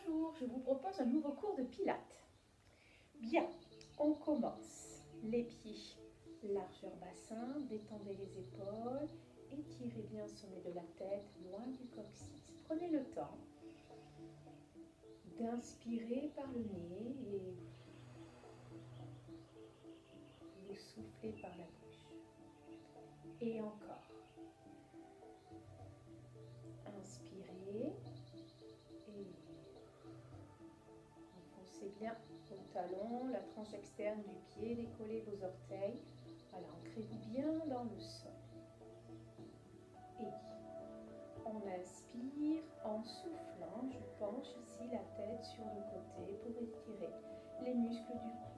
Bonjour, je vous propose un nouveau cours de pilates. Bien, on commence. Les pieds, largeur bassin, détendez les épaules, étirez bien le sommet de la tête, loin du coccyx. Prenez le temps d'inspirer par le nez et vous soufflez par la bouche. Et encore. Inspirez et enfoncez bien au talon, la tranche externe du pied, décollez vos orteils. Voilà, ancrez-vous bien dans le sol. Et on inspire en soufflant. Je penche ici la tête sur le côté pour étirer les muscles du cou.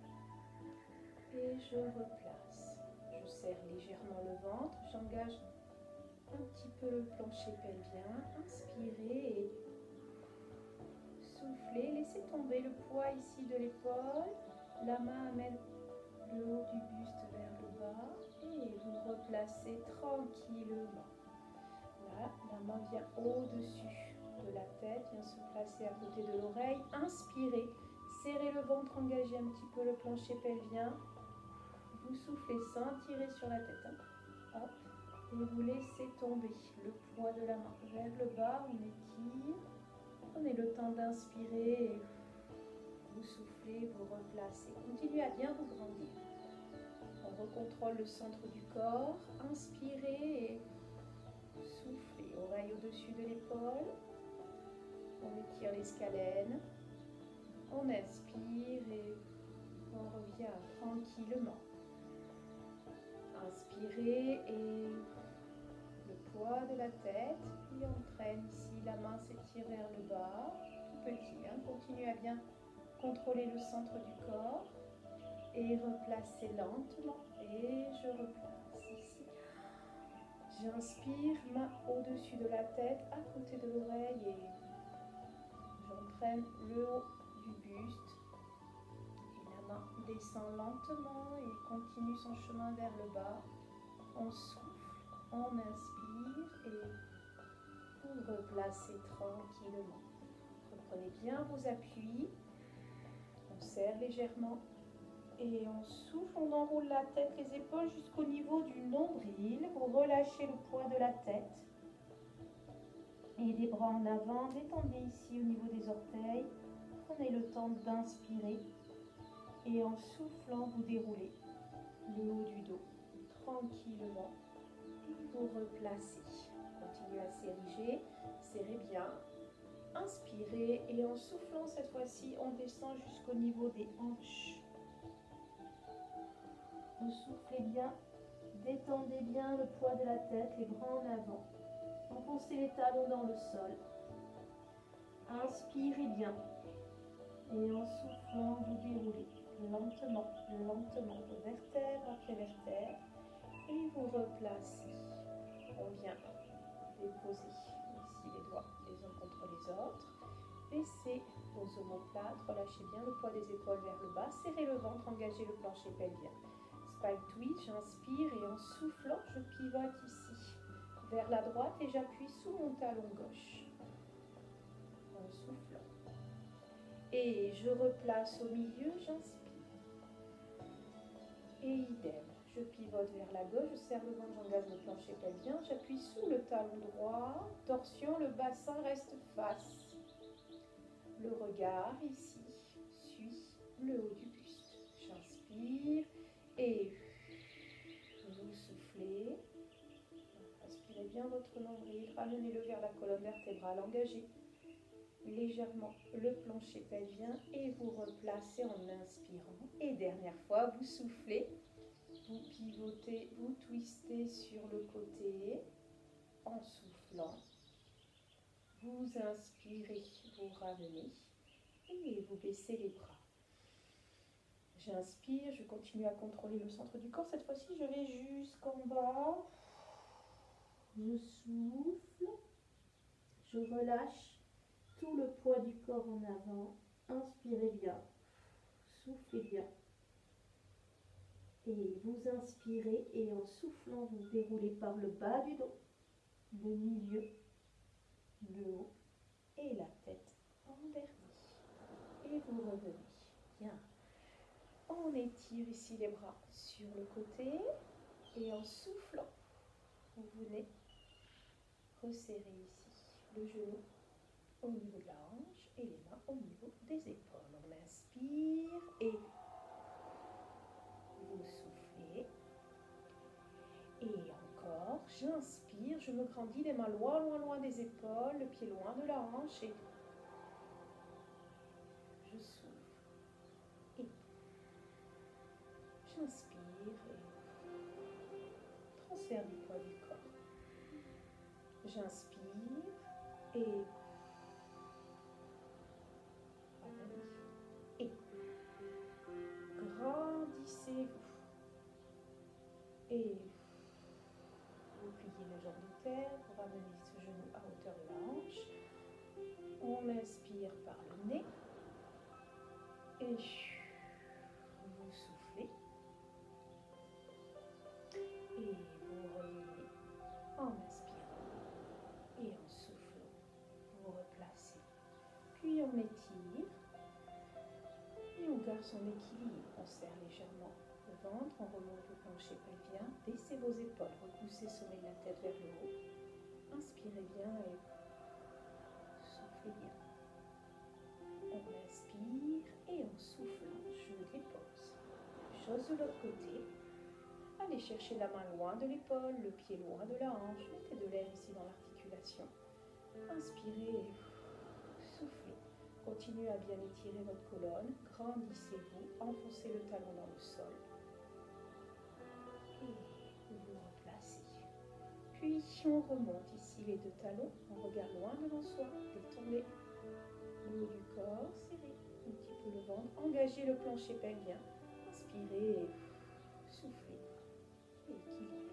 Et je replace. Je serre légèrement le ventre. J'engage un petit peu le plancher pelvien. Inspirez et soufflez. Laissez tomber le poids ici de l'épaule. La main amène le haut du buste vers le bas. Et vous replacez tranquillement. Là, la main vient au-dessus de la tête, vient se placer à côté de l'oreille. Inspirez, serrez le ventre, engagez un petit peu le plancher pelvien. Vous soufflez sans tirer sur la tête. Hop. Et vous laissez tomber le poids de la main vers le bas. On étire. Prenez le temps d'inspirer. Et vous soufflez, vous replacez. Continuez à bien vous grandir. On recontrôle le centre du corps. Inspirez et soufflez, oreille au-dessus de l'épaule. On étire les scalènes. On inspire et on revient tranquillement. Inspirez et le poids de la tête. Puis on traîne ici, la main s'étire vers le bas. Tout petit, hein. Continuez à bien contrôler le centre du corps. Et replacez lentement. Et je replace ici. J'inspire, main au-dessus de la tête, à côté de l'oreille et j'entraîne le haut du buste. Et la main descend lentement et continue son chemin vers le bas. On souffle, on inspire et vous replacez tranquillement. Reprenez bien vos appuis. On serre légèrement. Et on souffle, on enroule la tête, les épaules jusqu'au niveau du nombril. Vous relâchez le poids de la tête. Et les bras en avant. Détendez ici au niveau des orteils. Prenez le temps d'inspirer. Et en soufflant, vous déroulez le haut du dos tranquillement. Et vous replacez. Continuez à s'ériger. Serrez bien. Inspirez. Et en soufflant, cette fois-ci, on descend jusqu'au niveau des hanches. Vous soufflez bien, détendez bien le poids de la tête, les bras en avant. Enfoncez les talons dans le sol. Inspirez bien. Et en soufflant, vous déroulez lentement, lentement, de vertèbre après vertèbre. Et vous replacez. On vient déposer ici les doigts les uns contre les autres. Baissez vos omoplates, relâchez bien le poids des épaules vers le bas. Serrez le ventre, engagez le plancher pelvien. Spike twist, j'inspire et en soufflant, je pivote ici vers la droite et j'appuie sous mon talon gauche. En soufflant. Et je replace au milieu, j'inspire. Et idem, je pivote vers la gauche, je serre le ventre, j'engage le plancher pelvien, j'appuie sous le talon droit, torsion, le bassin reste face. Le regard ici suit le haut du buste. J'inspire et vous soufflez. Inspirez bien votre nombril, ramenez-le vers la colonne vertébrale, engagez légèrement le plancher pelvien et vous replacez en inspirant. Et dernière fois, vous soufflez, vous pivotez, vous twistez sur le côté en soufflant. Vous inspirez, vous ramenez et vous baissez les bras. J'inspire, je continue à contrôler le centre du corps. Cette fois-ci, je vais jusqu'en bas. Je souffle. Je relâche tout le poids du corps en avant. Inspirez bien. Soufflez bien. Et vous inspirez et en soufflant, vous déroulez par le bas du dos, le milieu, le haut et la tête en derrière. vous revenez. Bien. On étire ici les bras sur le côté et en soufflant, vous venez resserrer ici le genou au niveau de la hanche et les mains au niveau des épaules. On inspire et vous soufflez. Et encore, j'inspire, je me grandis, les mains loin, loin, loin des épaules, le pied loin de la hanche et je souffle. Et j'inspire et transfert du poids du corps. J'inspire et et grandissez-vous. Et vous pliez les jambes de terre, vous ramenez ce genou à hauteur de la hanche. On inspire par le nez. Et vous soufflez. Et vous revenez en inspirant. Et en soufflant, vous replacez. Puis on étire. Et on garde son équilibre. On serre légèrement le ventre, on remonte le plancher pelvien, baissez vos épaules, repoussez, sommet de la tête vers le haut. Inspirez bien et soufflez bien. On inspire et en soufflant, je dépose. Même chose de l'autre côté. Allez chercher la main loin de l'épaule, le pied loin de la hanche. Mettez de l'air ici dans l'articulation. Inspirez et soufflez. Continuez à bien étirer votre colonne. Grandissez-vous, enfoncez le talon dans le sol. Et vous replacez. Puis on remonte ici les deux talons. On regarde loin devant soi. Détendez le haut du corps. Serrez un petit peu le ventre. Engagez le plancher pelvien. Inspirez et soufflez. Équilibre.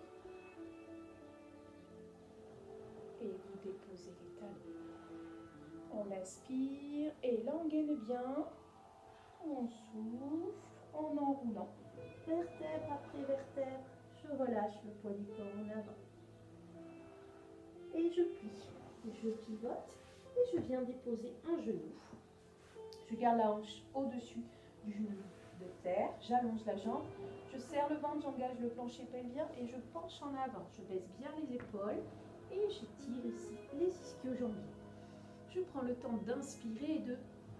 Et vous déposez les talons. On inspire et l'engaine bien. On souffle en enroulant. Vertèbre après vertèbre. Je relâche le poids du corps en avant. Et je plie. Et je pivote. Et je viens déposer un genou. Je garde la hanche au-dessus du genou de terre. J'allonge la jambe. Je serre le ventre, j'engage le plancher pelvien et je penche en avant. Je baisse bien les épaules et j'étire ici les ischio-jambiers. Je prends le temps d'inspirer et de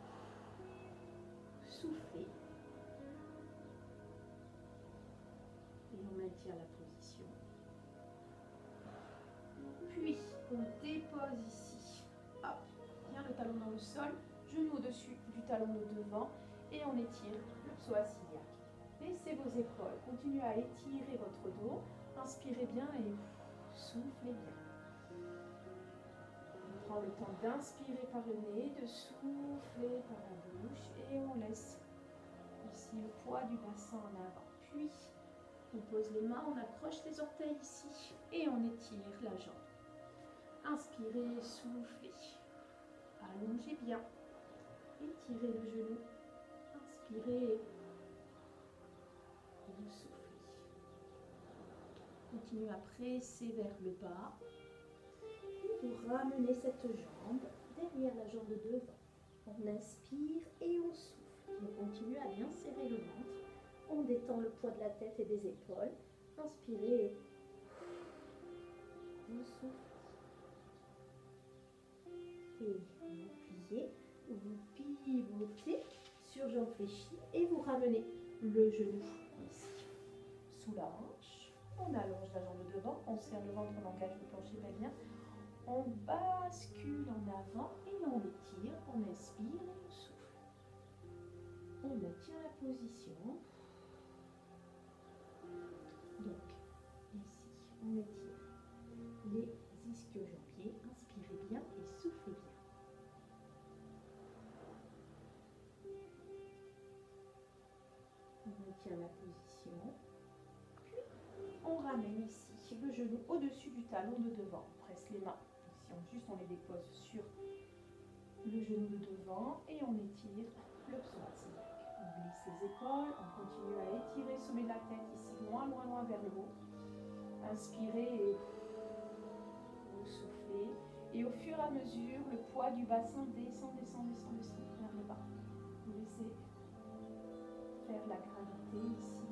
souffler. Et on maintient la position. Puis, on dépose ici. Hop, bien le talon dans le sol, genou au-dessus du talon de devant et on étire le psoas iliaque. Baissez vos épaules, continuez à étirer votre dos. Inspirez bien et soufflez bien. On prend le temps d'inspirer par le nez, de souffler par la bouche et on laisse ici le poids du bassin en avant. Puis, on pose les mains, on accroche les orteils ici et on étire la jambe. Inspirez, soufflez. Allongez bien. Étirez le genou. Inspirez. Vous soufflez. Continuez à presser vers le bas. Et vous ramenez cette jambe derrière la jambe de devant. On inspire et on souffle. On continue à bien serrer le ventre. On détend le poids de la tête et des épaules. Inspirez. Vous soufflez. Et vous pliez, vous pivotez sur jambe fléchie et vous ramenez le genou ici, sous la hanche. On allonge la jambe de devant, on serre le ventre, on engage le plancher pelvien. On bascule en avant et on étire, on inspire et on souffle. On maintient la position. Donc, ici, on étire les ischio-jambiers. Inspirez bien et soufflez bien. On maintient la position. Puis, on ramène ici le genou au-dessus du talon de devant. On presse les mains. Ici, on les dépose sur le genou de devant et on étire le psoas iliaque. On glisse les épaules, on continue à étirer, sommet de la tête ici, loin, loin, loin vers le haut. Inspirez et vous soufflez. Et au fur et à mesure, le poids du bassin descend, descend, descend, descend vers le bas. laissez faire la gravité ici.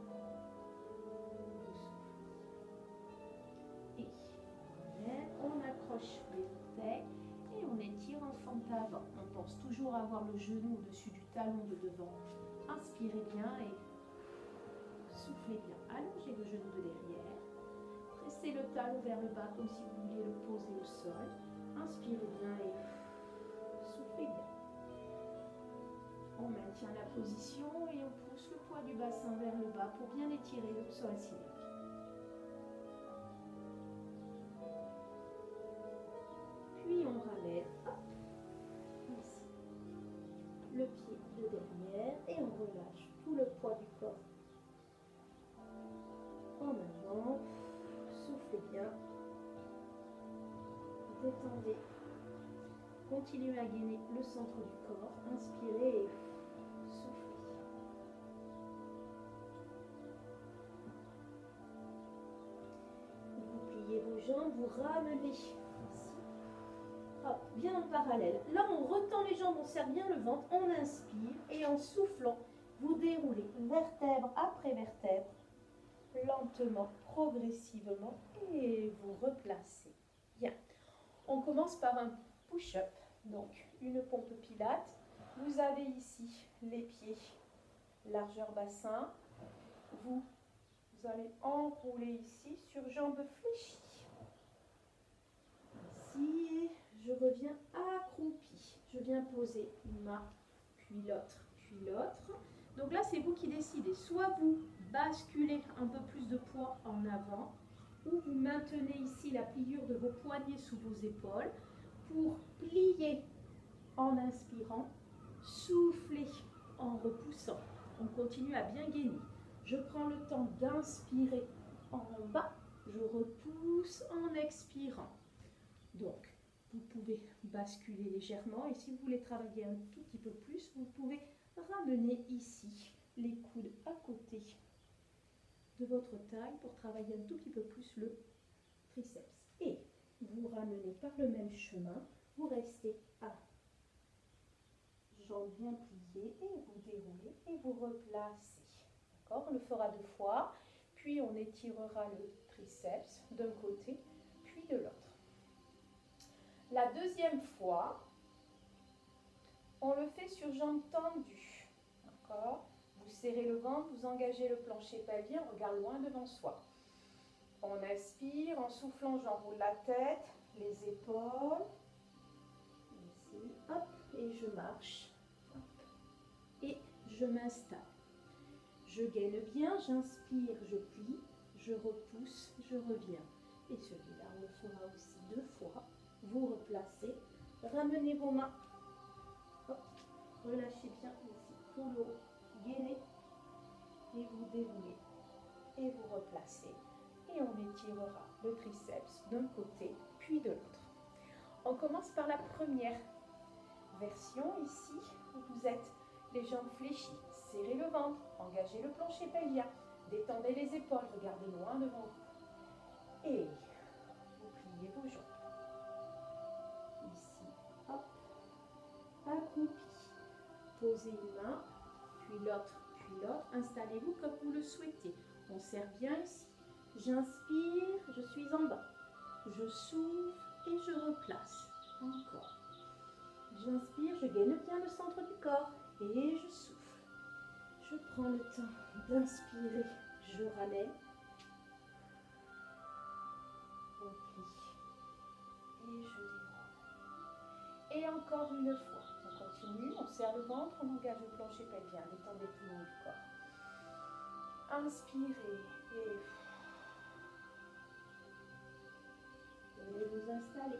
Et on accroche les orteils et on étire en fente avant. On pense toujours à avoir le genou au-dessus du talon de devant. Inspirez bien et soufflez bien. Allongez le genou de derrière. Pressez le talon vers le bas comme si vous vouliez le poser au sol. Inspirez bien et soufflez bien. On maintient la position et on pousse le poids du bassin vers le bas pour bien étirer le psoas iliaque. Puis on ramène ici le pied de derrière et on relâche tout le poids du corps en avant. Soufflez bien. Détendez. Continuez à gainer le centre du corps. Inspirez et soufflez. Vous pliez vos jambes, vous ramenez ici. Hop, bien en parallèle. Là, on retend les jambes, on serre bien le ventre, on inspire et en soufflant, vous déroulez vertèbre après vertèbre, lentement, progressivement et vous replacez. Bien. On commence par un push-up, donc une pompe pilate. Vous avez ici les pieds, largeur bassin. Vous allez enrouler ici sur jambes fléchies. Ici, je reviens accroupi. Je viens poser une main, puis l'autre, puis l'autre. Donc là, c'est vous qui décidez. Soit vous basculez un peu plus de poids en avant, ou vous maintenez ici la pliure de vos poignets sous vos épaules pour plier en inspirant, souffler en repoussant. On continue à bien gainer. Je prends le temps d'inspirer en bas, je repousse en expirant. Donc, vous pouvez basculer légèrement et si vous voulez travailler un tout petit peu plus, vous pouvez ramener ici les coudes à côté de votre taille pour travailler un tout petit peu plus le triceps. Et vous ramenez par le même chemin, vous restez à jambes bien pliées et vous déroulez et vous replacez. D'accord? On le fera 2 fois, puis on étirera le triceps d'un côté, puis de l'autre. La deuxième fois, on le fait sur jambes tendues. D'accord? Vous serrez le ventre, vous engagez le plancher pelvien, regard loin devant soi. On inspire, en soufflant, j'enroule la tête, les épaules. Ici, hop, et je marche. Hop, et je m'installe. Je gaine bien, j'inspire, je plie, je repousse, je reviens. Et celui-là, on le fera aussi 2 fois. Vous replacez, ramenez vos mains. Hop, relâchez bien ici tout le haut, gainez et vous déroulez et vous replacez et on étirera le triceps d'un côté puis de l'autre. On commence par la première version ici où vous êtes les jambes fléchies, serrez le ventre, engagez le plancher pelvien, détendez les épaules, regardez loin devant vous et vous pliez vos jambes. Ici, hop, accroupi. Posez une main, puis l'autre, installez-vous comme vous le souhaitez. On serre bien ici. J'inspire, je suis en bas. Je souffle et je replace. Encore. J'inspire, je gaine bien le centre du corps et je souffle. Je prends le temps d'inspirer, je ramène. On plie et je déroule. Et encore une fois. On continue, on serre le ventre, on engage le plancher pelvien, détendez tout le long du corps. Inspirez et vous installer.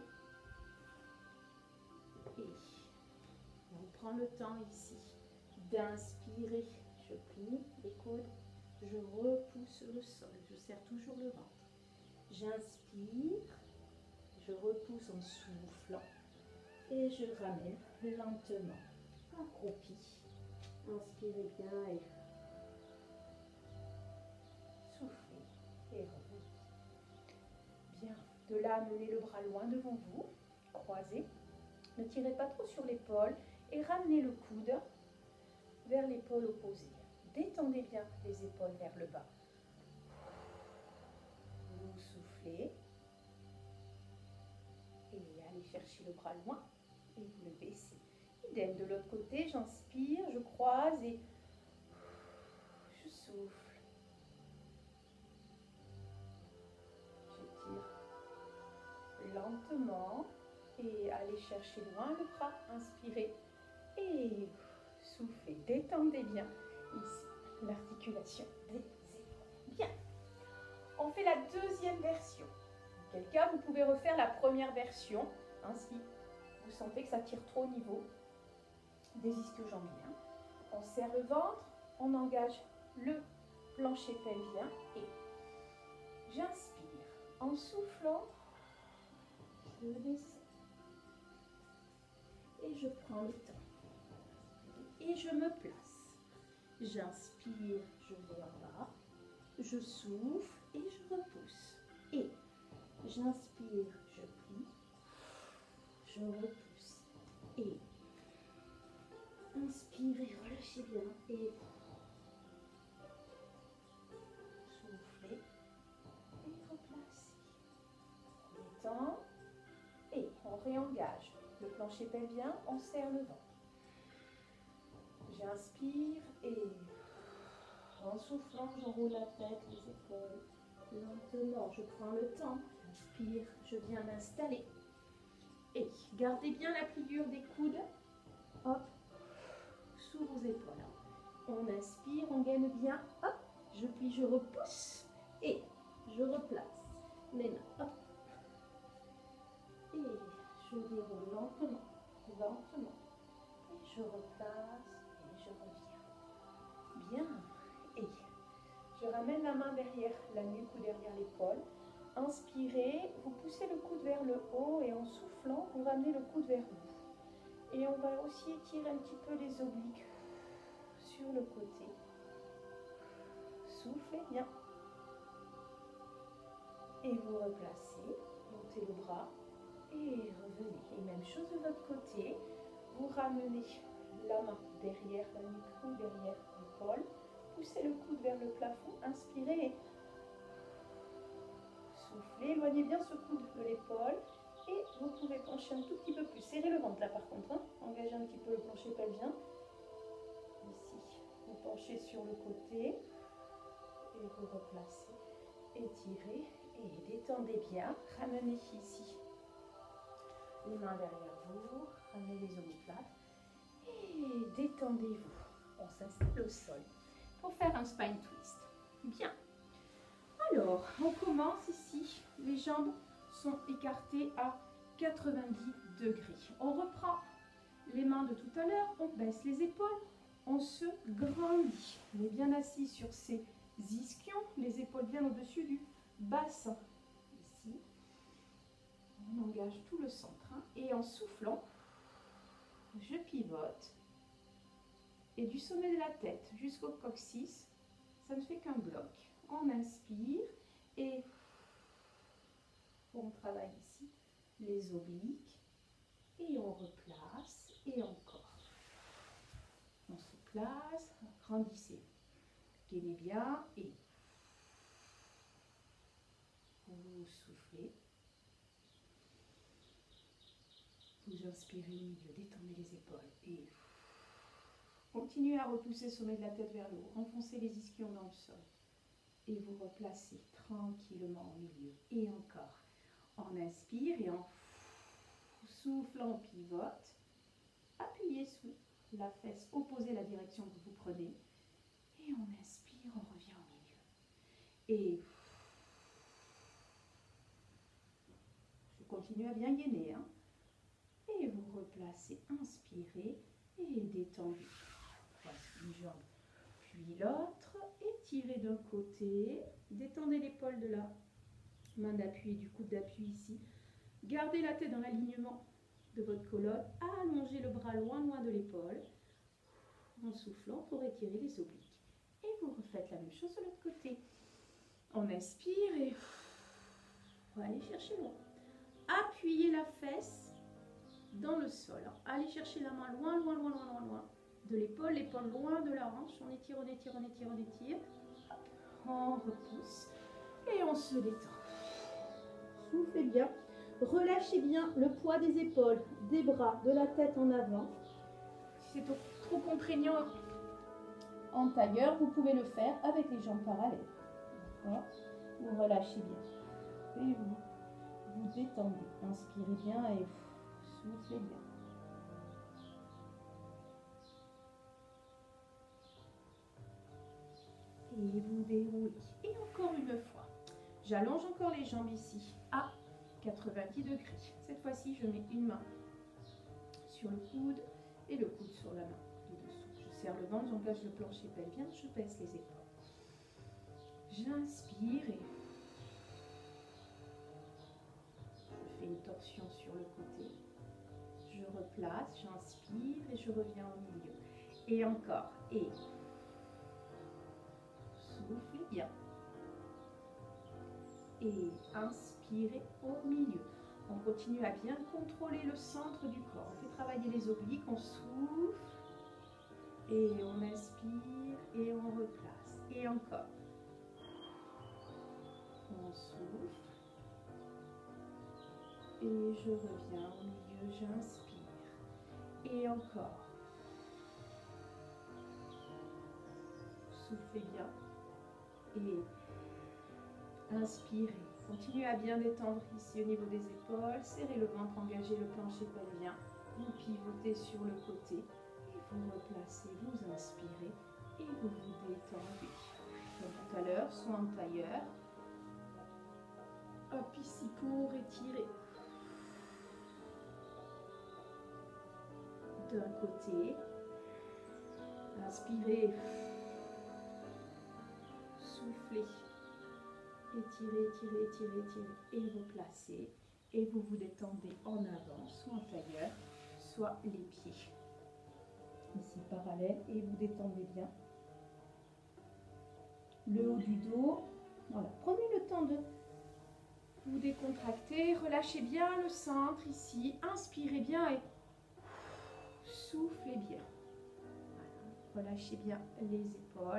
Et on prend le temps ici d'inspirer. Je plie les coudes, je repousse le sol, je serre toujours le ventre. J'inspire, je repousse en soufflant. Et je ramène lentement, accroupi. Inspirez bien et soufflez et revenez. Bien, de là, amenez le bras loin devant vous, croisez. Ne tirez pas trop sur l'épaule et ramenez le coude vers l'épaule opposée. Détendez bien les épaules vers le bas. Vous soufflez. Et allez chercher le bras loin. Et vous le baissez. Idem de l'autre côté, j'inspire, je croise et je souffle. J'étire lentement et allez chercher loin le bras. Inspirez et soufflez. Détendez bien ici l'articulation des épaules. Bien. On fait la deuxième version. Auquel cas, vous pouvez refaire la première version. Ainsi, vous sentez que ça tire trop au niveau des ischio-jambiens. On serre le ventre, on engage le plancher pelvien et j'inspire. En soufflant, je descends. Et je prends le temps. Et je me place. J'inspire, je vais en bas. Je souffle et je repousse. Et j'inspire, je plie. Je repousse. Et inspirez, relâchez bien. Et soufflez. Et replacez. Détend. Et on réengage le plancher pelvien, on serre le ventre. J'inspire et en soufflant, j'enroule la tête, les épaules. Lentement, je prends le temps. J'inspire, je viens m'installer. Et gardez bien la pliure des coudes. Hop, sous vos épaules. On inspire, on gaine bien. Hop, je plie, je repousse. Et je replace. Les mains, hop. Et je déroule lentement, lentement. Et je replace et je reviens. Bien. Et je ramène la main derrière la nuque ou derrière l'épaule. Inspirez, vous poussez le coude vers le haut et en soufflant, vous ramenez le coude vers vous. Et on va aussi étirer un petit peu les obliques sur le côté. Soufflez bien. Et vous replacez, montez le bras et revenez. Et même chose de votre côté, vous ramenez la main derrière la nuque ou derrière l'épaule. Poussez le coude vers le plafond, inspirez. Soufflez, éloignez bien ce coude de l'épaule et vous pouvez pencher un tout petit peu plus. Serrez le ventre là par contre, hein. Engagez un petit peu le plancher pelvien. Ici, vous penchez sur le côté et vous replacez. Étirez et détendez bien. Ramenez ici les mains derrière vous, ramenez les omoplates et détendez-vous. On s'installe au sol pour faire un spine twist. Bien. Alors, on commence ici. Les jambes sont écartées à 90 degrés. On reprend les mains de tout à l'heure. On baisse les épaules. On se grandit. On est bien assis sur ces ischions. Les épaules bien au-dessus du bassin. Ici. On engage tout le centre. Hein, et en soufflant, je pivote. Et du sommet de la tête jusqu'au coccyx, ça ne fait qu'un bloc. On inspire et on travaille ici les obliques et on replace et encore. On se place, grandissez. Gainez bien et vous soufflez. Vous inspirez au milieu, détendez les épaules et continuez à repousser le sommet de la tête vers le haut. Enfoncez les ischions dans le sol. Et vous replacez tranquillement au milieu. Et encore. On inspire et en soufflant, on pivote. Appuyez sous la fesse opposée à la direction que vous prenez. Et on inspire, on revient au milieu. Et je continue à bien gainer. Hein. Et vous replacez, inspirez et détendez. Voici une jambe, puis l'autre. Étirez d'un côté. Détendez l'épaule de la main d'appui et du coude d'appui ici. Gardez la tête dans l'alignement de votre colonne. Allongez le bras loin de l'épaule. En soufflant pour étirer les obliques. Et vous refaites la même chose de l'autre côté. On inspire et on va aller chercher loin. Appuyez la fesse dans le sol. Allez chercher la main loin. de l'épaule loin de la hanche. On étire, on étire, on étire, on étire. On repousse et on se détend. Soufflez bien. Relâchez bien le poids des épaules, des bras, de la tête en avant. Si c'est trop contraignant en tailleur, vous pouvez le faire avec les jambes parallèles. D'accord? Vous relâchez bien. Et vous détendez. Inspirez bien et soufflez bien. Et vous déroulez. Et encore une fois. J'allonge encore les jambes ici à 90 degrés. Cette fois-ci, je mets une main sur le coude et le coude sur la main de dessous. Je serre le ventre, j'engage le plancher pelvien, je baisse les épaules. J'inspire et je fais une torsion sur le côté. Je replace, j'inspire et je reviens au milieu. Et encore. Et soufflez bien. Et inspirez au milieu. On continue à bien contrôler le centre du corps. On fait travailler les obliques, on souffle et on inspire et on replace. Et encore. On souffle et je reviens au milieu, j'inspire. Et encore. Soufflez bien et inspirez. Continuez à bien détendre ici au niveau des épaules. Serrez le ventre, engagez le plancher pelvien. Vous pivotez sur le côté. Et vous replacez, vous inspirez. Et vous vous détendez. Comme tout à l'heure, soit en tailleur. Hop, ici pour étirer. D'un côté. Inspirez. Soufflez. Étirez, étirez, étirez, étirez et replacez. Et vous vous détendez en avant, soit en tailleur, soit les pieds. Ici parallèle et vous détendez bien. Le haut du dos. Voilà, prenez le temps de vous décontracter. Relâchez bien le centre ici. Inspirez bien et soufflez bien. Voilà. Relâchez bien les épaules.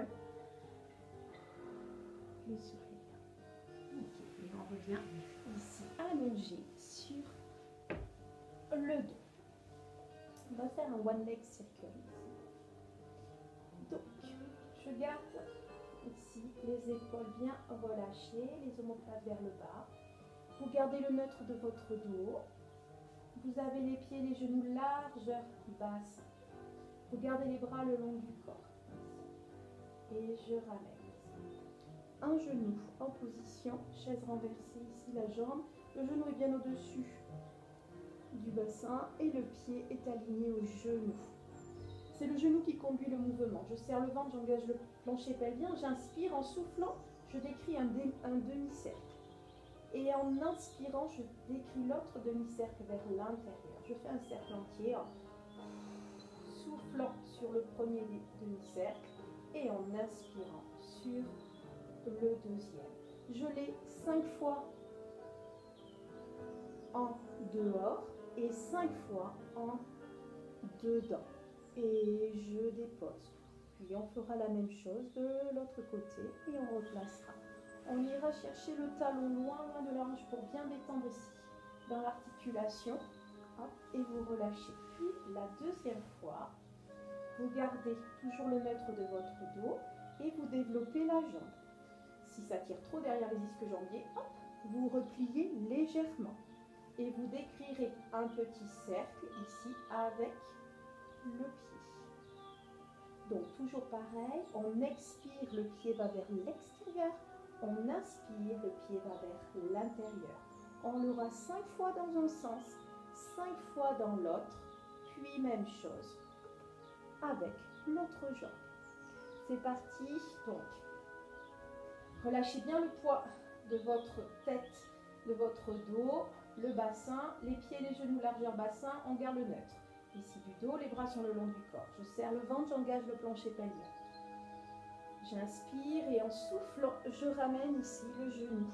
Et soufflez. Ok, et on revient ici allongé sur le dos. On va faire un one leg circle ici. Donc, je garde ici les épaules bien relâchées, les omoplates vers le bas. Vous gardez le neutre de votre dos. Vous avez les pieds, les genoux largeur basse. Vous gardez les bras le long du corps. Et je ramène. Un genou en position, chaise renversée, ici la jambe, le genou est bien au-dessus du bassin et le pied est aligné au genou. C'est le genou qui conduit le mouvement. Je serre le ventre, j'engage le plancher pelvien, j'inspire, en soufflant, je décris un demi-cercle. Et en inspirant, je décris l'autre demi-cercle vers l'intérieur. Je fais un cercle entier en soufflant sur le premier demi-cercle et en inspirant sur le deuxième. Je l'ai 5 fois en dehors et 5 fois en dedans. Et je dépose. Puis on fera la même chose de l'autre côté et on replacera. On ira chercher le talon loin de la hanche pour bien détendre ici dans l'articulation. Et vous relâchez. Puis la deuxième fois, vous gardez toujours le neutre de votre dos et vous développez la jambe. Si ça tire trop derrière les ischios jambiers, hop, vous repliez légèrement. Et vous décrirez un petit cercle ici avec le pied. Donc toujours pareil, on expire, le pied va vers l'extérieur. On inspire, le pied va vers l'intérieur. On l'aura 5 fois dans un sens, 5 fois dans l'autre, puis même chose avec l'autre jambe. C'est parti, donc. Relâchez bien le poids de votre tête, de votre dos, le bassin, les pieds, les genoux, largeur bassin, on garde le neutre. Ici du dos, les bras sur le long du corps. Je serre le ventre, j'engage le plancher pelvien. J'inspire et en soufflant, je ramène ici le genou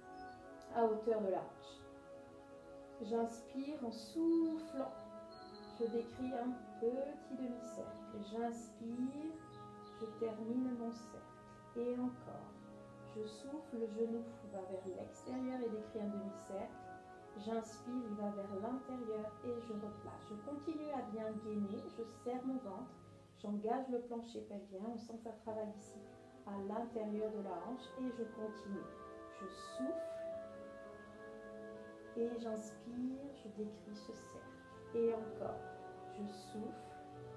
à hauteur de la hanche. J'inspire en soufflant, Je décris un petit demi-cercle. J'inspire, je termine mon cercle. Et encore. Je souffle, le genou va vers l'extérieur et décris un demi-cercle. J'inspire, il va vers l'intérieur et je replace. Je continue à bien gainer, je serre mon ventre, j'engage le plancher pelvien. On sent que ça travaille ici à l'intérieur de la hanche et je continue. Je souffle et j'inspire, je décris ce cercle. Et encore, je souffle,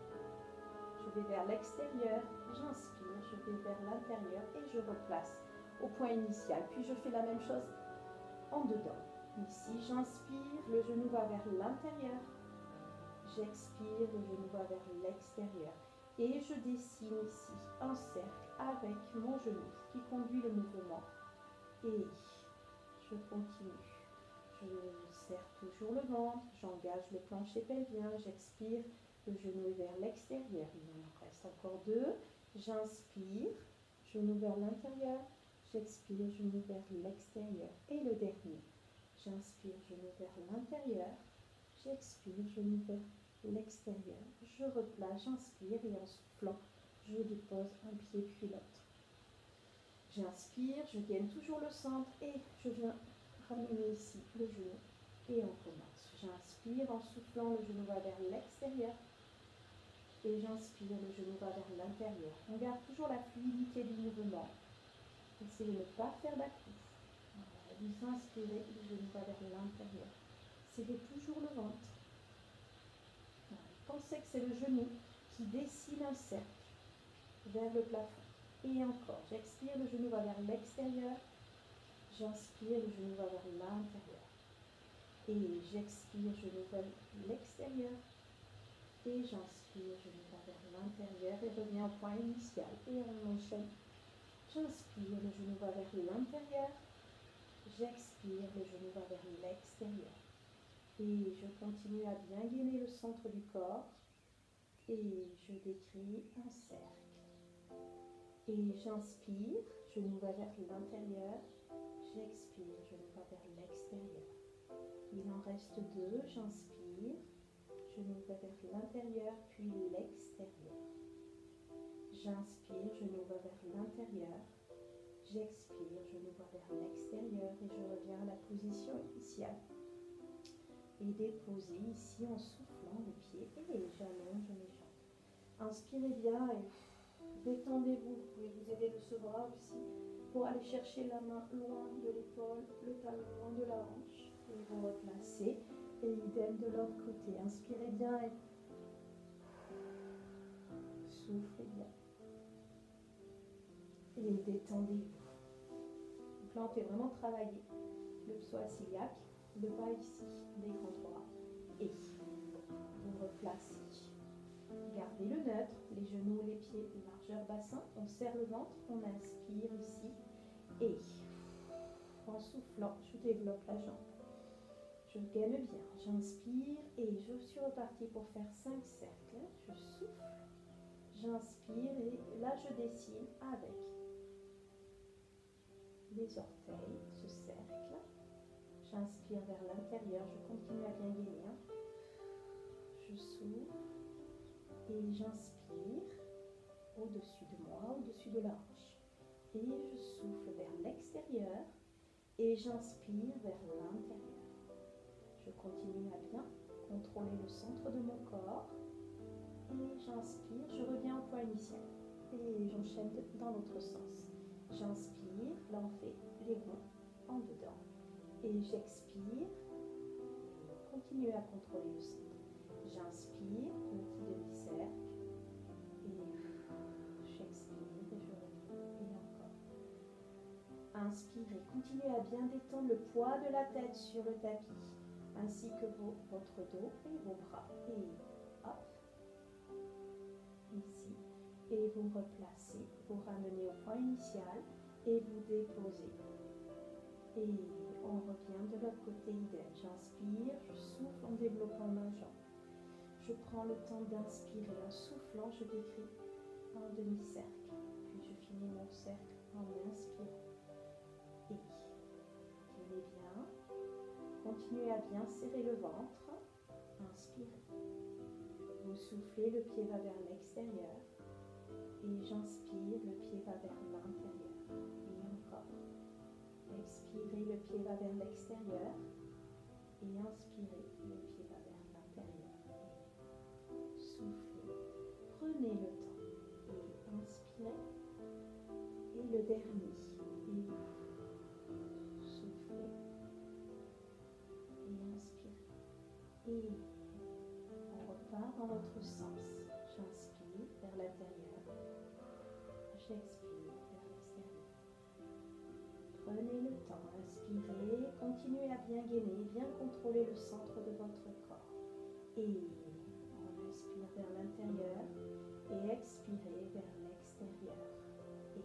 je vais vers l'extérieur, j'inspire, je vais vers l'intérieur et je replace au point initial. Puis je fais la même chose en dedans. Ici, j'inspire, le genou va vers l'intérieur. J'expire, le genou va vers l'extérieur. Et je dessine ici un cercle avec mon genou qui conduit le mouvement. Et je continue. Je serre toujours le ventre, j'engage le plancher pelvien, j'expire, le genou est vers l'extérieur. Il en reste encore deux. J'inspire, genou vers l'intérieur, j'expire, genou vers l'extérieur. Et le dernier. J'inspire, genou vers l'intérieur, j'expire, genou vers l'extérieur. Je replace, j'inspire et en soufflant, je dépose un pied puis l'autre. J'inspire, je gagne toujours le centre et je viens ramener ici le genou et on commence. J'inspire, en soufflant, le genou va vers l'extérieur et j'inspire, le genou va vers l'intérieur. On garde toujours la fluidité du mouvement. Essayez de ne pas faire d'à-coups. Vous inspirez, le genou va vers l'intérieur. Serrez toujours le ventre. Pensez que c'est le genou qui dessine un cercle vers le plafond. Et encore, j'expire, le genou va vers l'extérieur. J'inspire, le genou va vers l'intérieur. Et j'expire, genou vers l'extérieur. Et j'inspire, genou va vers l'intérieur et reviens au point initial. Et on enchaîne. J'inspire, le genou va vers l'intérieur. J'expire, le genou va vers l'extérieur. Et je continue à bien gainer le centre du corps. Et je décris un cercle. Et j'inspire, genou va vers l'intérieur. J'expire, genou va vers l'extérieur. Il en reste deux. J'inspire, genou va vers l'intérieur, puis l'extérieur. J'inspire, genou va vers l'intérieur. J'expire, genou va vers l'extérieur et je reviens à la position initiale. Et déposer ici en soufflant les pieds et j'allonge mes jambes. Inspirez bien et détendez-vous. Vous pouvez vous aider de ce bras aussi pour aller chercher la main loin de l'épaule, le talon loin de la hanche. Et vous replacez. Et idem de l'autre côté. Inspirez bien et soufflez bien. Et détendez-vous. Donc là, on fait vraiment travailler le psoas iliaque, le bas ici, l'écran droit. Et vous replacez. Gardez le neutre, les genoux, les pieds, largeur bassin. On serre le ventre, on inspire ici. Et en soufflant, je développe la jambe. Je gaine bien. J'inspire et je suis repartie pour faire 5 cercles. Je souffle. J'inspire et là, je dessine avec les orteils ce cercle. J'inspire vers l'intérieur. Je continue à bien gainer. Je souffle. Et j'inspire au-dessus de moi, au-dessus de la hanche. Et je souffle vers l'extérieur et j'inspire vers l'intérieur. Je continue à bien contrôler le centre de mon corps. Et j'inspire, je reviens au point initial. Et j'enchaîne dans l'autre sens. J'inspire, là on fait les ronds en dedans. Et j'expire, continuez à contrôler le centre. J'inspire, petit demi-cercle, et j'expire et je reviens, et encore. Inspirez, continuez à bien détendre le poids de la tête sur le tapis, ainsi que votre dos et vos bras. Et hop, ici, et vous replacez, vous ramenez au point initial, et vous déposez. Et on revient de l'autre côté idem. J'inspire, je souffle en développant ma jambe. Je prends le temps d'inspirer. En soufflant, je décris un demi-cercle. Puis je finis mon cercle en inspirant. Et tenez bien. Continuez à bien serrer le ventre. Inspirez. soufflez, le pied va vers l'extérieur. Et j'inspire, le pied va vers l'intérieur. Et encore. Expirez, le pied va vers l'extérieur. Et inspirez, le pied va vers l'intérieur. Et soufflez. Prenez le temps. Et inspirez. Et le dernier. Et soufflez. Et inspirez. Et on repart dans votre sens. J'inspire vers l'intérieur. J'expire vers l'extérieur. Prenez le temps, inspirez, continuez à bien gainer, bien contrôler le centre de votre corps. Et on inspire vers l'intérieur et expirez vers l'extérieur. Et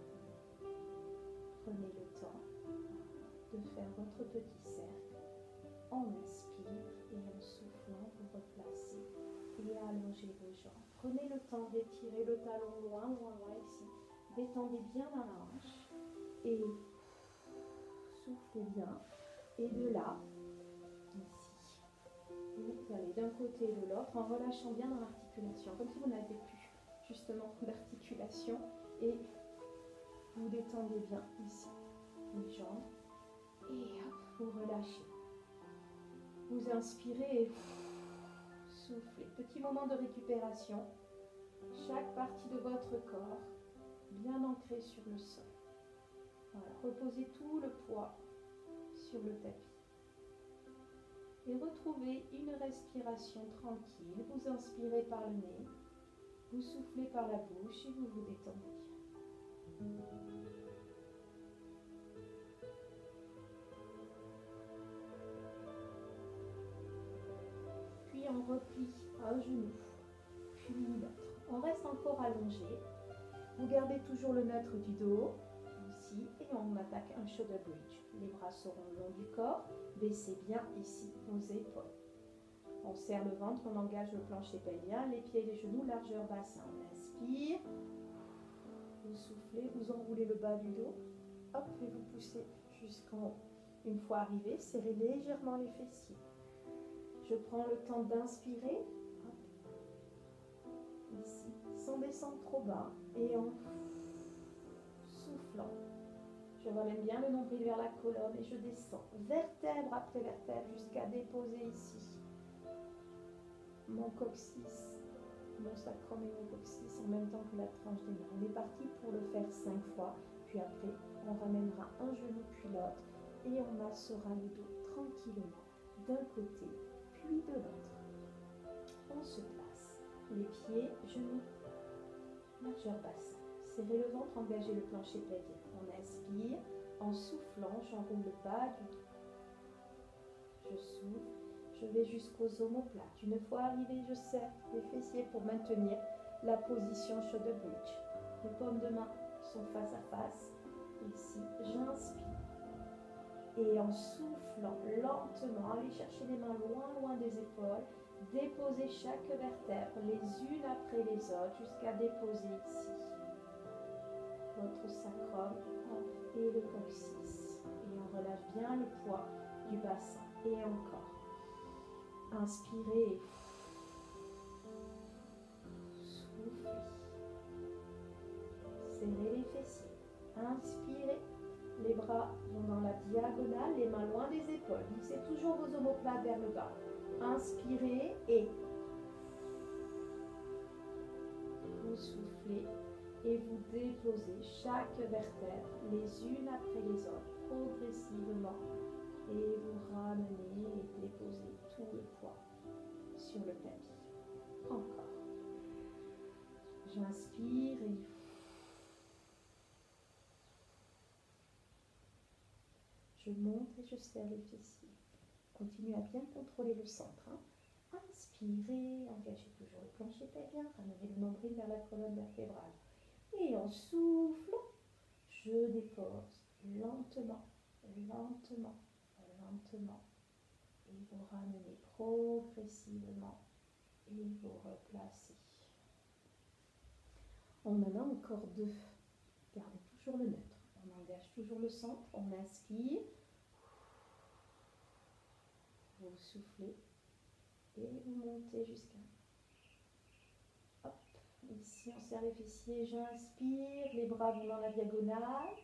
prenez le temps de faire votre petit cercle. On inspire et en soufflant, vous replacez et allongez vos jambes. Prenez le temps d'étirer le talon loin, loin, loin ici. Détendez bien la hanche et soufflez bien. Et de là, ici, vous allez d'un côté et de l'autre en relâchant bien dans l'articulation, comme si vous n'avez plus justement d'articulation. Et vous détendez bien ici les jambes. Et hop, vous relâchez. Vous inspirez et soufflez. Petit moment de récupération. Chaque partie de votre corps bien ancrée sur le sol. Voilà, reposez tout le poids sur le tapis. Et retrouvez une respiration tranquille. Vous inspirez par le nez, vous soufflez par la bouche et vous vous détendez. Puis on replie un genou, puis l'autre. On reste encore allongé. Vous gardez toujours le neutre du dos, ici, et on attaque un shoulder bridge. Les bras seront le long du corps, baissez bien ici vos épaules. On serre le ventre, on engage le plancher pelvien, les pieds et les genoux, largeur bassin. On inspire, vous soufflez, vous enroulez le bas du dos, hop, et vous poussez jusqu'en haut. Une fois arrivé, serrez légèrement les fessiers. Je prends le temps d'inspirer, ici, sans descendre trop bas, et en soufflant, je ramène bien le nombril vers la colonne et je descends vertèbre après vertèbre jusqu'à déposer ici mon coccyx, mon sacrum et mon coccyx en même temps que la tranche des mains. On est parti pour le faire 5 fois, puis après on ramènera un genou puis l'autre et on massera le dos tranquillement d'un côté puis de l'autre. On se place, les pieds, genoux, largeur bassin. Serrez le ventre, engagez le plancher pelvien. On inspire, en soufflant, j'enroule le bas du dos. Je souffle, je vais jusqu'aux omoplates. Une fois arrivé, je serre les fessiers pour maintenir la position shoulder bridge. Les paumes de main sont face à face. Ici, j'inspire. Et en soufflant lentement, allez chercher les mains loin, loin des épaules. Déposez chaque vertèbre les unes après les autres jusqu'à déposer ici votre sacrum et le coccyx. Et on relâche bien le poids du bassin. Et encore. Inspirez. Soufflez. Serrez les fessiers. Inspirez. Les bras vont dans la diagonale, les mains loin des épaules. Glissez toujours vos omoplates vers le bas. Inspirez et vous soufflez et vous déposez chaque vertèbre les unes après les autres progressivement et vous ramenez et déposez tout le poids sur le tapis. Encore. J'inspire et je monte et je serre les fessiers. Continuez à bien contrôler le centre. Inspirez, engagez toujours le plancher pelvien, ramenez le nombril vers la colonne vertébrale. Et en soufflant, je dépose lentement, lentement, lentement. Et vous ramenez progressivement et vous replacez. On en a encore 2. Gardez toujours le neutre. On engage toujours le centre, on inspire. Vous soufflez et vous montez jusqu'à Ici, on serre les fessiers, j'inspire, les bras vont dans la diagonale.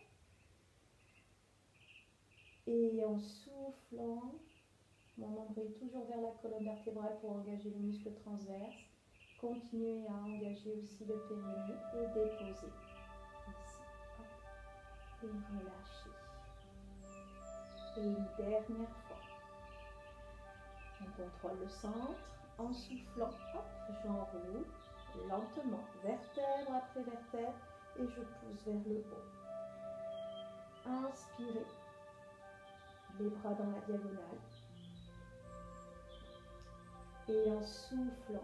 Et en soufflant, mon nombril toujours vers la colonne vertébrale pour engager le muscle transverse. Continuez à engager aussi le périnée et déposer. Ici, hop, et relâchez. Et une dernière fois. On contrôle le centre en soufflant. Hop, j'enroule lentement, vertèbre après vertèbre, et je pousse vers le haut. Inspirez. Les bras dans la diagonale. Et en soufflant,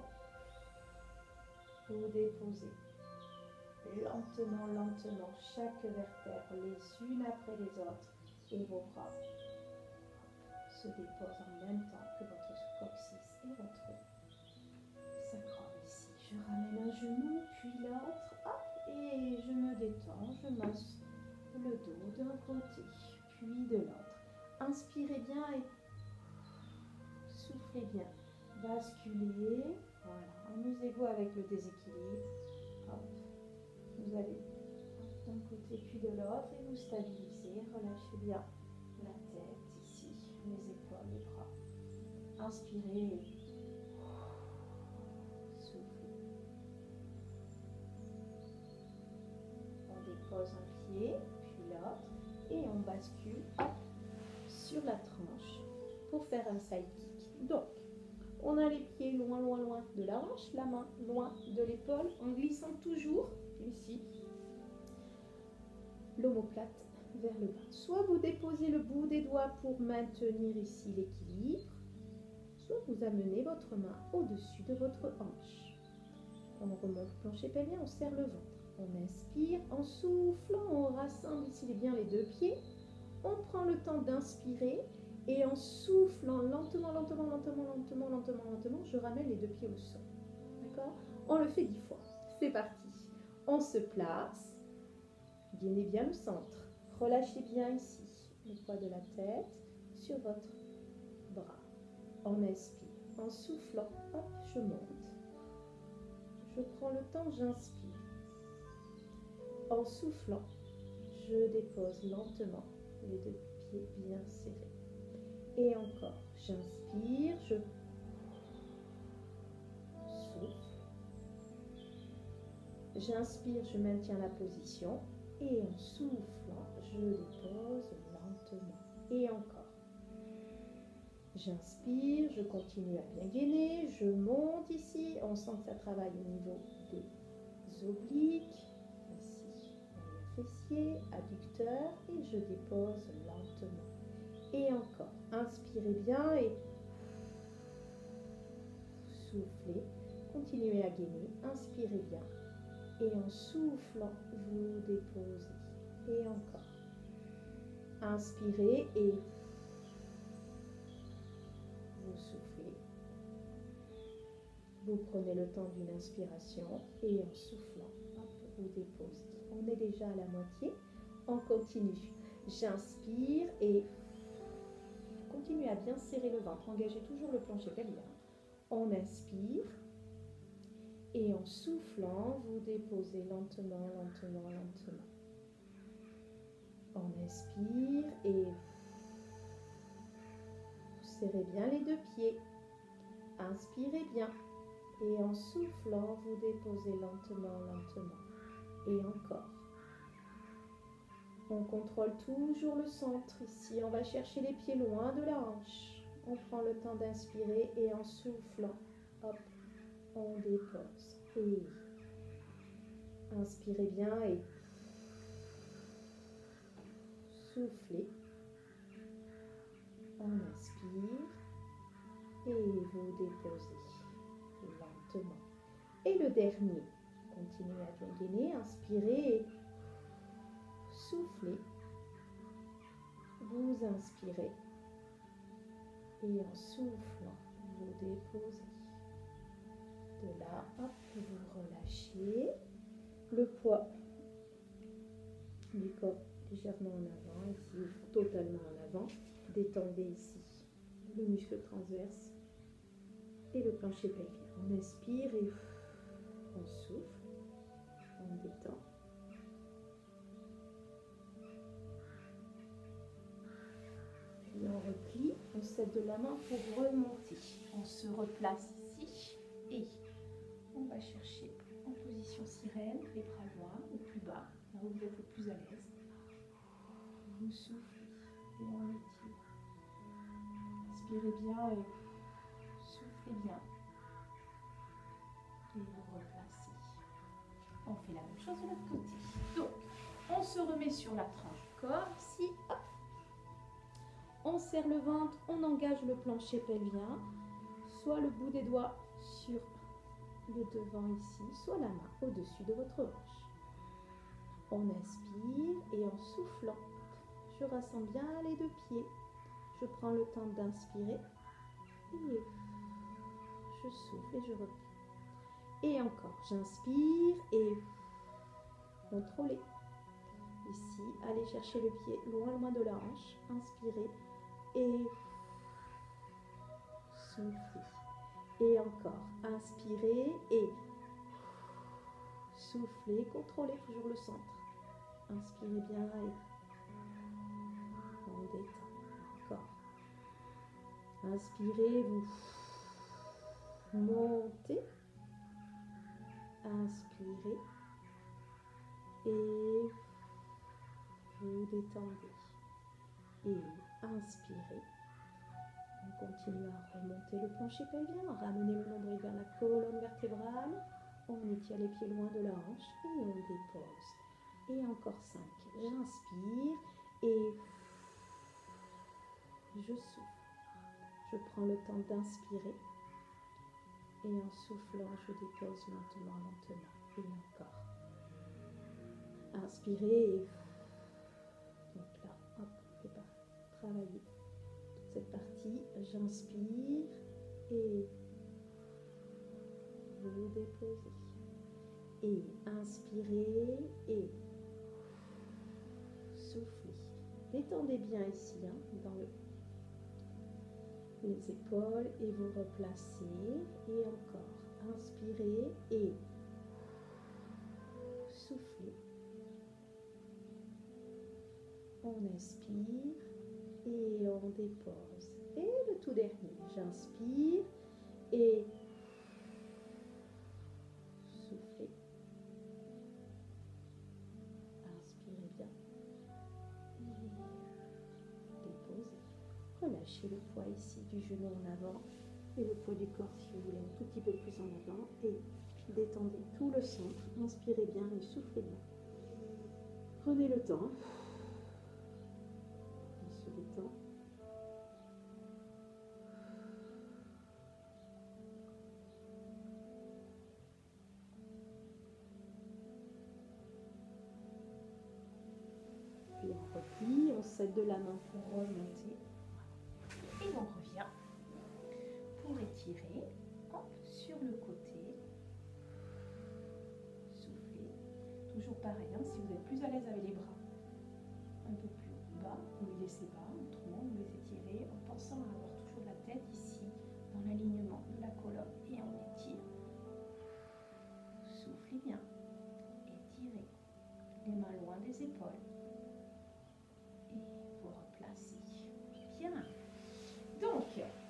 vous déposez lentement, lentement chaque vertèbre les unes après les autres et vos bras se déposent en même temps que votre coccyx et votre sacrum ici. Je ramène un genou puis l'autre, hop, et je me détends, je masse le dos d'un côté puis de l'autre. Inspirez bien et soufflez bien. Basculez, voilà, amusez-vous avec le déséquilibre. Hop. Vous allez d'un côté puis de l'autre et vous stabilisez, relâchez bien la tête ici, les épaules, les bras. Inspirez, soufflez. On dépose un pied puis l'autre et on bascule hop, sur la tranche pour faire un side kick. Donc, on a les pieds loin, loin, loin de la hanche, la main loin de l'épaule, en glissant toujours ici, l'omoplate vers le bas. Soit vous déposez le bout des doigts pour maintenir ici l'équilibre, soit vous amenez votre main au-dessus de votre hanche. On remonte le plancher pelvien, on serre le ventre. On inspire, en soufflant, on rassemble ici bien les deux pieds. On prend le temps d'inspirer. Et en soufflant lentement, lentement, lentement, lentement, lentement, lentement, je ramène les deux pieds au sol. D'accord? On le fait 10 fois. C'est parti. On se place. Gainez bien le centre. Relâchez bien ici le poids de la tête sur votre bras. On inspire. En soufflant, hop, je monte. Je prends le temps, j'inspire. En soufflant, je dépose lentement les deux pieds bien serrés. Et encore, j'inspire, je souffle. J'inspire, je maintiens la position. Et en soufflant, je dépose lentement. Et encore. J'inspire, je continue à bien gainer. Je monte ici. On sent que ça travaille au niveau des obliques. Ici, le fessier, adducteur. Et je dépose lentement. Et encore, inspirez bien et soufflez. Continuez à gainer, inspirez bien. Et en soufflant, vous déposez. Et encore. Inspirez et vous soufflez. Vous prenez le temps d'une inspiration et en soufflant, hop, vous déposez. On est déjà à la moitié. On continue. J'inspire et continuez à bien serrer le ventre. Engagez toujours le plancher pelvien. On inspire. Et en soufflant, vous déposez lentement, lentement, lentement. On inspire et serrez bien les deux pieds. Inspirez bien. Et en soufflant, vous déposez lentement, lentement. Et encore. On contrôle toujours le centre ici. On va chercher les pieds loin de la hanche. On prend le temps d'inspirer et en soufflant, hop, on dépose. Et inspirez bien et soufflez. On inspire et vous déposez lentement. Et le dernier, continuez à bien gainer, inspirez et soufflez. Vous inspirez et en soufflant, vous déposez. De là, hop, vous relâchez le poids du corps légèrement en avant, ici totalement en avant. Détendez ici le muscle transverse et le plancher pelvien. On inspire et on souffle. On détend. Puis on replie, on s'aide de la main pour remonter. On se replace ici et on va chercher en position sirène, les bras loin ou plus bas, là où vous êtes le plus à l'aise. Vous soufflez et on étire. Inspirez bien et soufflez bien. Et vous replacez. On fait la même chose de l'autre côté. Donc, on se remet sur la tranche du corps ici. Hop. On serre le ventre, on engage le plancher pelvien, soit le bout des doigts sur le devant ici, soit la main au-dessus de votre hanche. On inspire et en soufflant, je rassemble bien les deux pieds. Je prends le temps d'inspirer et je souffle et je replie. Et encore, j'inspire et contrôlez. Ici, allez chercher le pied loin de la hanche. Inspirez et soufflez. Et encore, inspirez et soufflez. Contrôlez toujours le centre. Inspirez bien et on détend. Encore. Inspirez, vous montez. Inspirez et vous détendez. Et inspirez. On continue à remonter le plancher pelvien, ramener le nombril vers la colonne vertébrale. On étire les pieds loin de la hanche et on dépose. Et encore 5. J'inspire et je souffle. Je prends le temps d'inspirer. Et en soufflant, je dépose lentement, lentement. Et encore. Inspirez et donc là, hop, on fait travailler toute cette partie. J'inspire et vous déposez. Et inspirez et soufflez. Détendez bien ici, hein, dans les épaules et vous replacez. Et encore. Inspirez et soufflez. On inspire et on dépose. Et le tout dernier, j'inspire et soufflez. Inspirez bien et déposez. Relâchez le poids ici du genou en avant et le poids du corps si vous voulez un tout petit peu plus en avant et détendez tout le centre. Inspirez bien et soufflez bien. Prenez le temps. On se détend. Puis on replie, on s'aide de la main pour remonter. Et on revient pour étirer. Hop, sur le côté. Soufflez. Toujours pareil, hein, si vous êtes plus à l'aise avec les bras, un peu plus bas, vous les laissez bas, autrement vous les étirez en pensant à avoir toujours la tête ici, dans l'alignement de la colonne. Et on étire. Soufflez bien. Étirez. Les mains loin des épaules. Et vous replacez. Bien. Donc,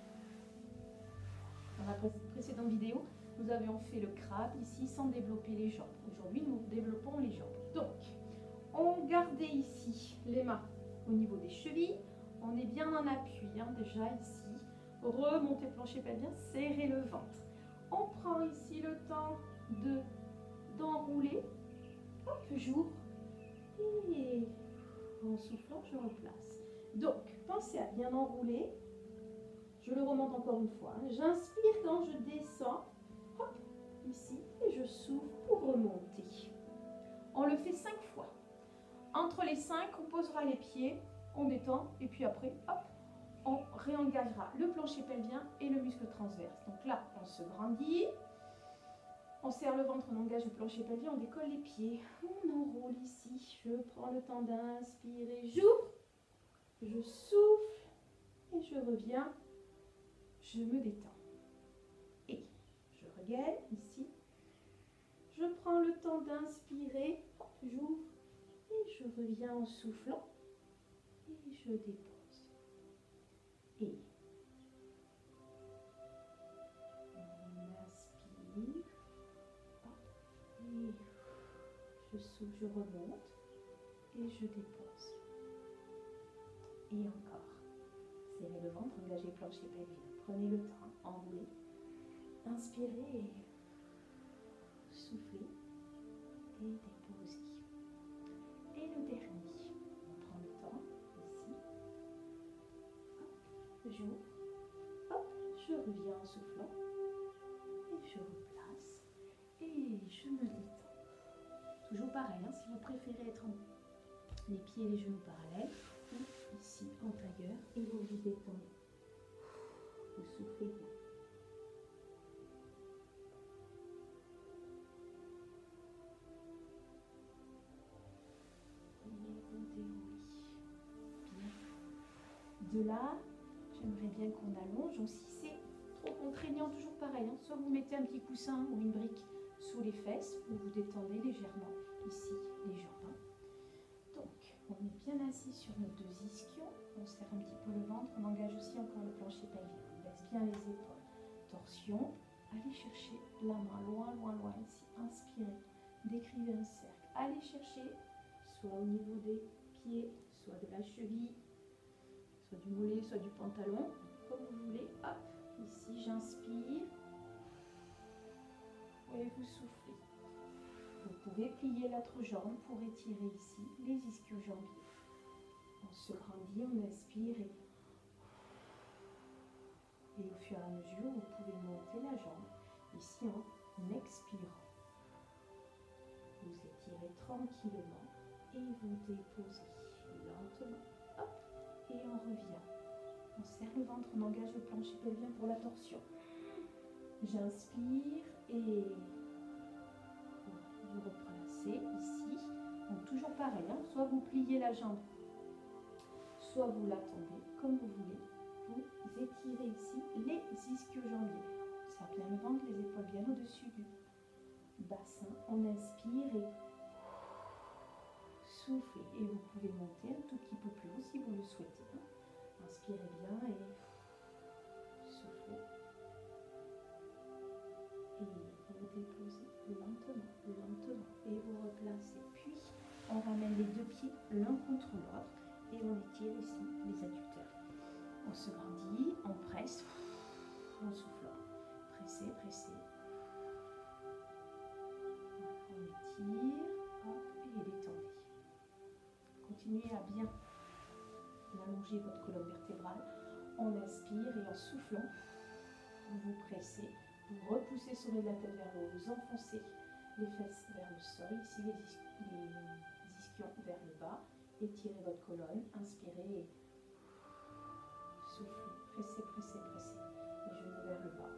dans la précédente vidéo, nous avions fait le crabe ici sans développer les jambes. Aujourd'hui, nous développons les jambes. Donc, on gardait ici les mains au niveau des chevilles. On est bien en appui, hein, déjà ici. Remontez le plancher pelvien, serrez le ventre. On prend ici le temps d'enrouler. Hop, j'ouvre. Et en soufflant, je replace. Donc, pensez à bien enrouler. Je le remonte encore une fois. J'inspire quand je descends. Hop, ici. Et je souffle pour remonter. On le fait 5 fois. Entre les 5, on posera les pieds. On détend. Et puis après, hop, on réengagera le plancher pelvien et le muscle transverse. Donc là, on se grandit. On serre le ventre, on engage le plancher pelvien, on décolle les pieds. On enroule ici. Je prends le temps d'inspirer. J'ouvre. Je souffle. Et je reviens. Je me détends. Et je regagne ici. Je prends le temps d'inspirer, j'ouvre et je reviens en soufflant et je dépose. Et on inspire, et je souffle, je remonte et je dépose. Et encore. Serrez le ventre, engagez le plancher pelvien. Prenez le temps, enroulez. Inspirez et soufflez et déposez. Et le dernier, on prend le temps ici. Hop, j'ouvre. Hop, je reviens en soufflant. Et je replace. Et je me détends. Toujours pareil, hein, si vous préférez être les pieds et les genoux parallèles, ou ici en tailleur, et vous vous détendez. Vous soufflez bien. Et vous déroulez. Bien. De là, j'aimerais bien qu'on allonge. Donc si c'est trop contraignant, toujours pareil, hein, soit vous mettez un petit coussin ou une brique sous les fesses, ou vous détendez légèrement ici les jambes. Donc, on est bien assis sur nos deux ischions, on serre un petit peu le ventre, on engage aussi encore le plancher pelvien, on baisse bien les épaules. Torsion, allez chercher la main loin, loin, loin ici, inspirez, décrivez un cercle, allez chercher soit au niveau des pieds, soit de la cheville, soit du mollet, soit du pantalon, comme vous voulez. Hop, ici j'inspire et vous soufflez. Vous pouvez plier l'autre jambe pour étirer ici les ischio-jambiers. On se grandit, on inspire et au fur et à mesure, vous pouvez monter la jambe ici en expirant. Vous étirez tranquillement et vous déposez lentement. Hop, et on revient. On serre le ventre, on engage le plancher pelvien pour la torsion. J'inspire et vous replacez ici. Donc toujours pareil, hein, soit vous pliez la jambe, soit vous la tendez comme vous voulez. Vous étirez ici les ischio-jambiers. On serre bien le ventre, les épaules bien au-dessus du bassin. On inspire et soufflez. Et vous pouvez monter un tout petit peu plus haut si vous le souhaitez. Inspirez bien et soufflez. Et vous déposez lentement, lentement. Et vous replacez. Puis, on ramène les deux pieds l'un contre l'autre. Et on étire ici les adducteurs. On se grandit, on presse, en soufflant. Pressez, pressez. On étire, hop, et détendez. Continuez à bien allonger votre colonne vertébrale. On inspire et en soufflant, vous pressez, vous repoussez le sommet de la tête vers le haut, vous enfoncez les fesses vers le sol, ici les ischions vers le bas. Étirez votre colonne, inspirez et soufflez, pressez, pressez, pressez. Les genoux vers le bas.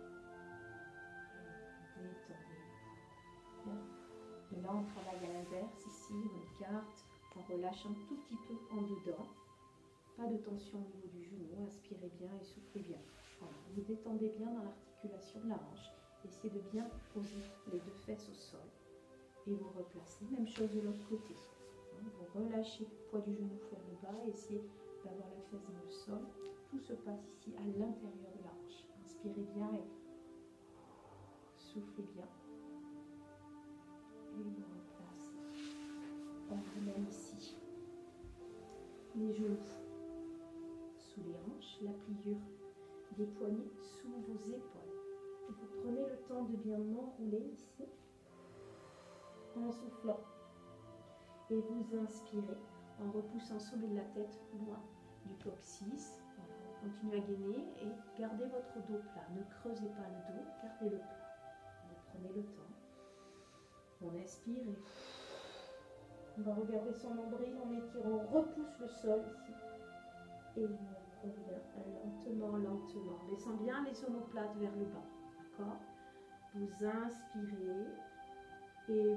Et détendez. Bien. Et là, on travaille à l'inverse. Ici, on écarte, on relâche un tout petit peu en dedans. Pas de tension au niveau du genou. Inspirez bien et soufflez bien. Voilà. Vous détendez bien dans l'articulation de la hanche. Essayez de bien poser les deux fesses au sol. Et vous replacez. Même chose de l'autre côté. Vous relâchez le poids du genou vers le bas. Essayez d'avoir la fesse dans le sol. Tout se passe ici à l'intérieur de la hanche. Inspirez bien et soufflez bien. Et vous replacez. On ramène ici les genoux sous les hanches, la pliure des poignets sous vos épaules. Et vous prenez le temps de bien enrouler ici en soufflant. Et vous inspirez en repoussant le sommet de la tête loin du coccyx. Continuez à gainer et gardez votre dos plat. Ne creusez pas le dos, gardez-le plat. Vous prenez le temps. On inspire et on va regarder son nombril en étirant. On repousse le sol ici. Et on revient lentement, lentement. En laissant bien les omoplates vers le bas. D'accord? Vous inspirez et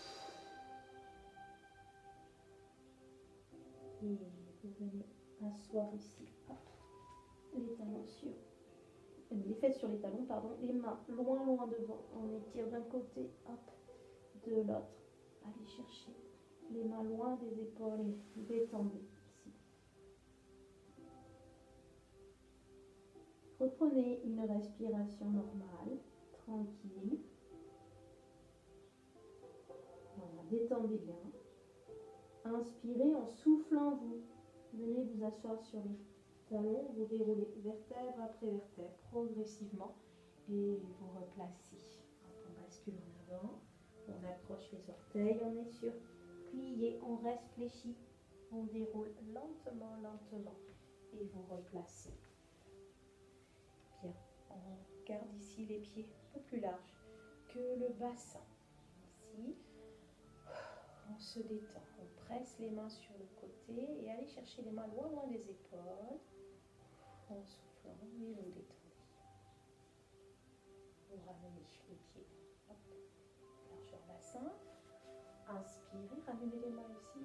vous venez asseoir ici. Hop. Les talons sur les fesses sur les talons, pardon, les mains loin devant, on étire d'un côté, hop, de l'autre. Allez chercher les mains loin des épaules et détendez ici. Reprenez une respiration normale, tranquille. Voilà, détendez bien. Inspirez en soufflant, vous venez vous asseoir sur les talons, vous déroulez vertèbre après vertèbre progressivement et vous replacez. On bascule en avant, on accroche les orteils, on est sur plié, on reste fléchi, on déroule lentement, lentement et vous replacez. Bien, on garde ici les pieds un peu plus larges que le bassin. Ici, on se détend, on presse les mains sur le côté et allez chercher les mains loin des épaules en soufflant et vous détendez. Vous ramenez les pieds, hop, largeur bassin. Inspirez, ramenez les mains ici.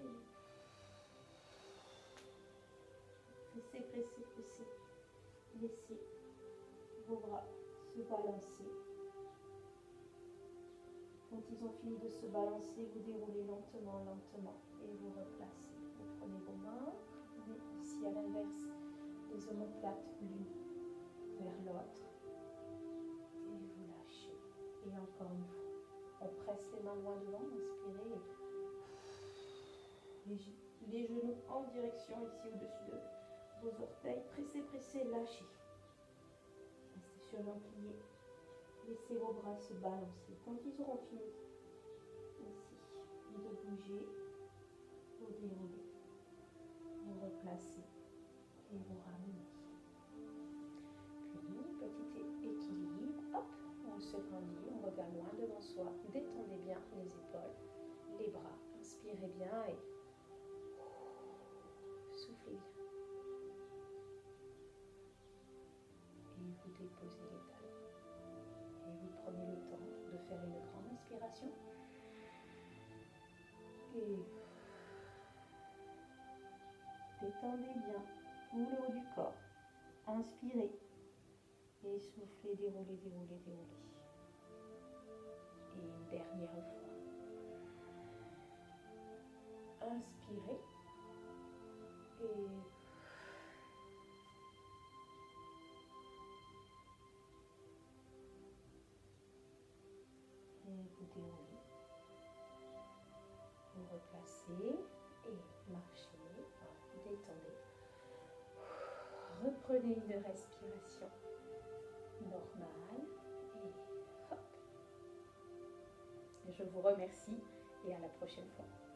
Pressez, pressez, pressez. Laissez vos bras se balancer. Quand ils ont fini de se balancer, vous déroulez lentement, lentement et vous replacez. Vous prenez vos mains, vous venez ici à l'inverse, les omoplates l'une vers l'autre et vous lâchez. Et encore une fois, on presse les mains loin devant, inspirez. Les genoux en direction ici au-dessus de vos orteils. Pressez, pressez, lâchez. Restez sur l'emplié. Laissez vos bras se balancer. Quand ils auront fini ici de bouger, vous déroulez, vous replacez et vous ramenez. Puis, petit équilibre, hop, on se grandit, on regarde loin devant soi. Détendez bien les épaules, les bras. Inspirez bien et soufflez bien. Et vous déposez les talons. Et vous prenez le temps de faire une grande inspiration. Et détendez bien tout le haut du corps. Inspirez. Et soufflez, déroulez, déroulez, déroulez. Et une dernière fois. Inspirez. Et vous déroulez. Vous replacez et marchez. Détendez. Reprenez une respiration normale et hop. Je vous remercie et à la prochaine fois.